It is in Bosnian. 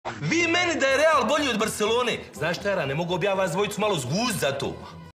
Vi meni da je Real bolji od Barcelone. Znaš šta, Jara, ne mogu bi ja vas dvojicu malo zguzit za to.